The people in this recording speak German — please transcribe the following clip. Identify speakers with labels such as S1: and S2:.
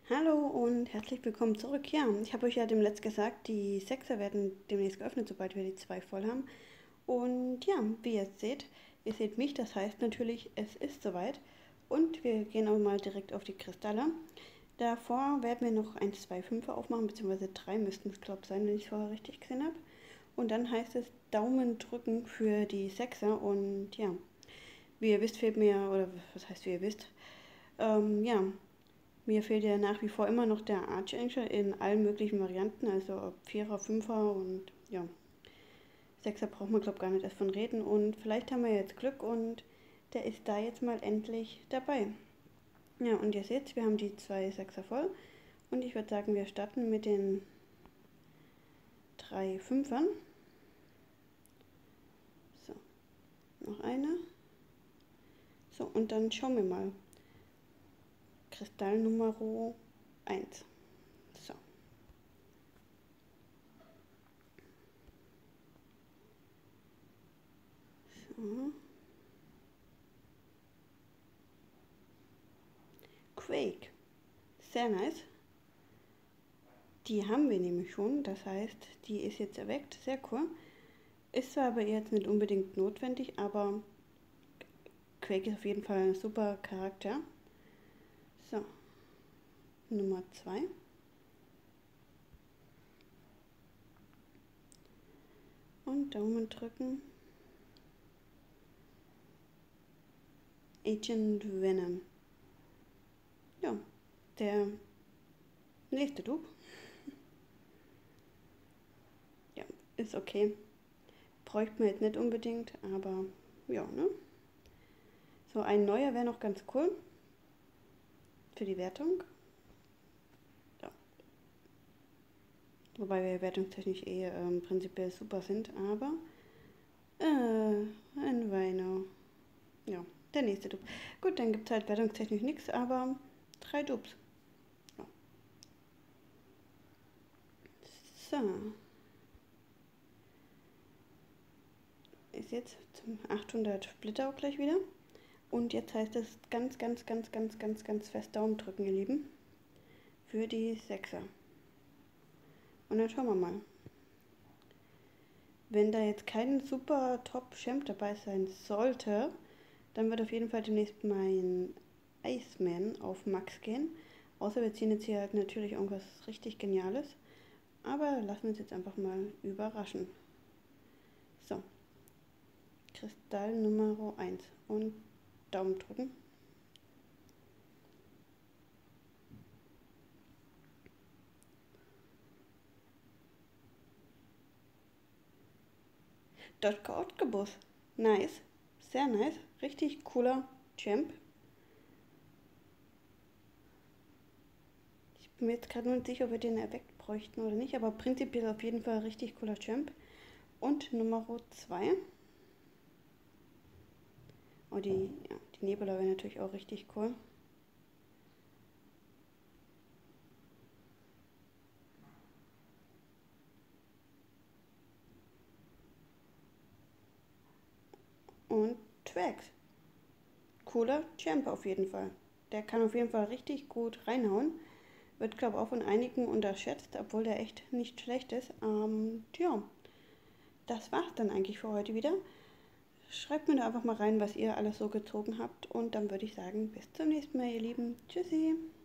S1: Hallo und herzlich willkommen zurück. Ja, ich habe euch ja demnächst gesagt, die Sechser werden demnächst geöffnet, sobald wir die 2 voll haben. Und ja, wie ihr seht mich, das heißt natürlich, es ist soweit. Und wir gehen auch mal direkt auf die Kristalle. Davor werden wir noch 1, 2, 5 aufmachen, beziehungsweise 3 müssten es, glaube ich, sein, wenn ich es vorher richtig gesehen habe. Und dann heißt es Daumen drücken für die Sechser. Und ja, wie ihr wisst, fehlt mir, oder was heißt wie ihr wisst, ja, mir fehlt ja nach wie vor immer noch der Archangel in allen möglichen Varianten, also ob Vierer, Fünfer und ja, Sechser braucht man glaube ich gar nicht erst von reden. Und vielleicht haben wir jetzt Glück und der ist da jetzt mal endlich dabei. Ja, und ihr seht, wir haben die 2 Sechser voll und ich würde sagen, wir starten mit den 3 Fünfern. So, noch eine. So, und dann schauen wir mal. Kristall Nummer 1. So. So. Quake. Sehr nice. Die haben wir nämlich schon, das heißt, die ist jetzt erweckt, sehr cool. Ist zwar aber jetzt nicht unbedingt notwendig, aber Quake ist auf jeden Fall ein super Charakter. So, Nummer 2. Und Daumen drücken. Agent Venom. Ja, der nächste Dupe. Ja, ist okay. Bräuchte man jetzt nicht unbedingt, aber ja, ne? So, ein neuer wäre noch ganz cool. Für die Wertung. Ja. Wobei wir wertungstechnisch prinzipiell super sind, aber ein Weino. Ja, der nächste Dupe. Gut, dann gibt es halt wertungstechnisch nichts, aber 3 Dupes. Ja. So. Ist jetzt zum 800 Splitter auch gleich wieder. Und jetzt heißt es ganz, ganz, ganz, ganz, ganz, ganz fest Daumen drücken, ihr Lieben. Für die Sechser. Und dann schauen wir mal. Wenn da jetzt kein super Top-Champ dabei sein sollte, dann wird auf jeden Fall demnächst mein Iceman auf Max gehen. Außer wir ziehen jetzt hier halt natürlich irgendwas richtig Geniales. Aber lassen wir uns jetzt einfach mal überraschen. So. Kristall Nummer 1. Und Daumen drücken. Dotko Otkebus. Nice. Sehr nice. Richtig cooler Champ. Ich bin mir jetzt gerade nur nicht sicher, ob wir den erweckt bräuchten oder nicht. Aber prinzipiell auf jeden Fall richtig cooler Champ. Und Nummer 2. Oh, die Nebula wäre natürlich auch richtig cool. Und Trax. Cooler Champ auf jeden Fall. Der kann auf jeden Fall richtig gut reinhauen. Wird, glaube ich, auch von einigen unterschätzt, obwohl der echt nicht schlecht ist. Tja, das war's dann eigentlich für heute wieder. Schreibt mir da einfach mal rein, was ihr alles so gezogen habt. Und dann würde ich sagen, bis zum nächsten Mal, ihr Lieben. Tschüssi.